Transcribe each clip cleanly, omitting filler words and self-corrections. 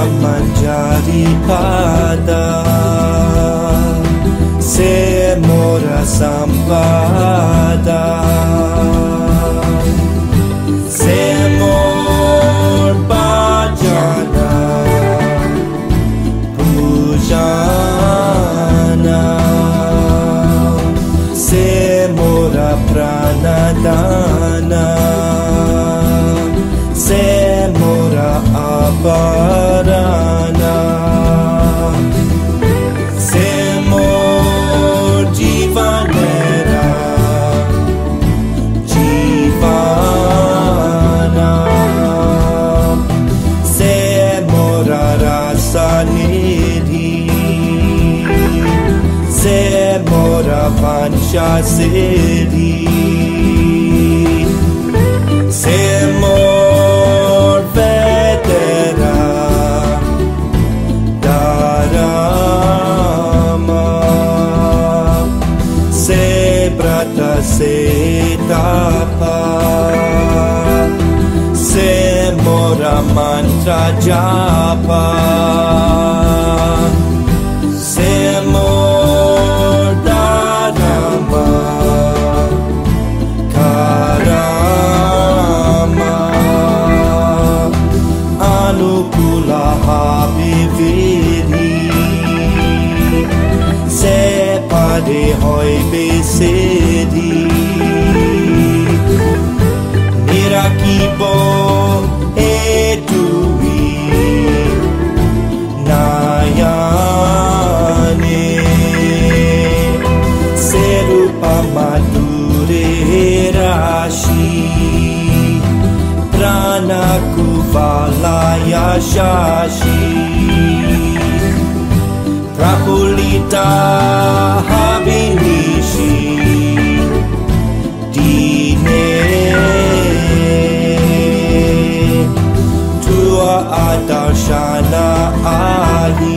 Manjari pada se mora sampada se mor bhajana pujana se mora pranadana se mora aparana se mor jivanera jivana se mora rasanidhi se mora vancha siddhi se mor vedera dharma se brata se tapa se mora mantra japa se mor dharma karama anukula habividhi se pade hoy besedhi nirakibo etui nayane se rupa madure rashi prana kuvalaya shashi prapulita habinishi dine tua adarshana ahi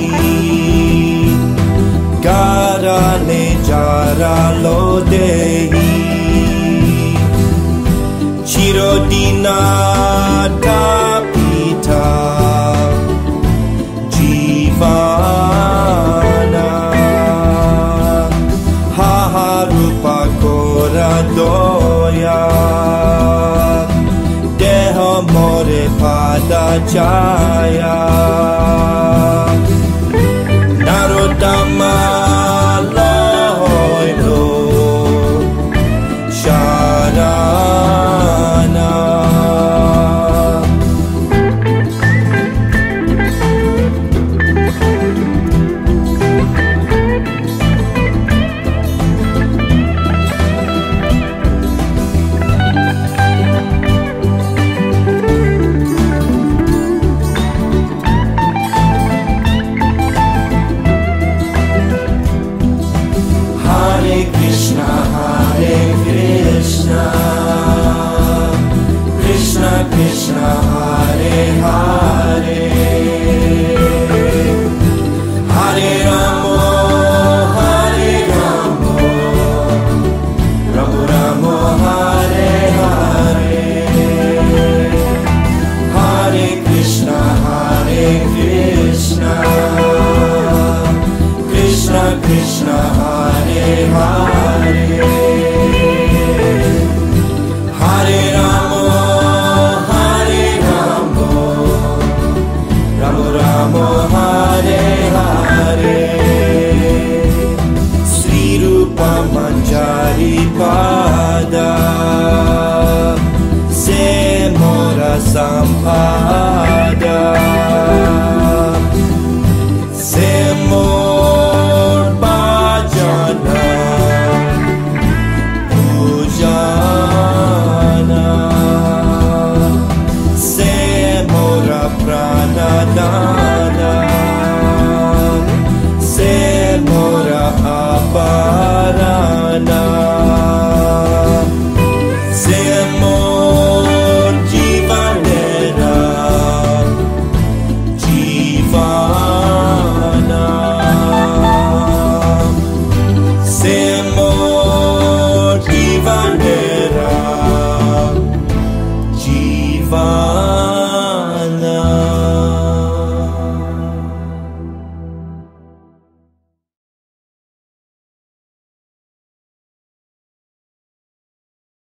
garane jara lodehi chirodina tapita jivana haharupa koradoya deha more pada jaya Narottama loylo sharana Krishna Krishna Hare Hare Hare Ramo Hare Ramo Ramo Ramo Hare Hare Hare Krishna Krishna Krishna Hare Hare Hare Ramo Ramo Ramo Hare Hare Sri Rupa Manjari